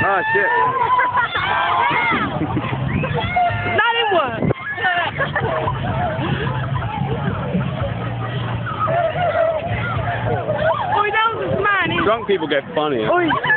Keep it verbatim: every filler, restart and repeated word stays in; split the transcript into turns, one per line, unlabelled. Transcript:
Oh, shit.
Not in what? Oh, that was mine.
Drunk people get funnier.
Oh,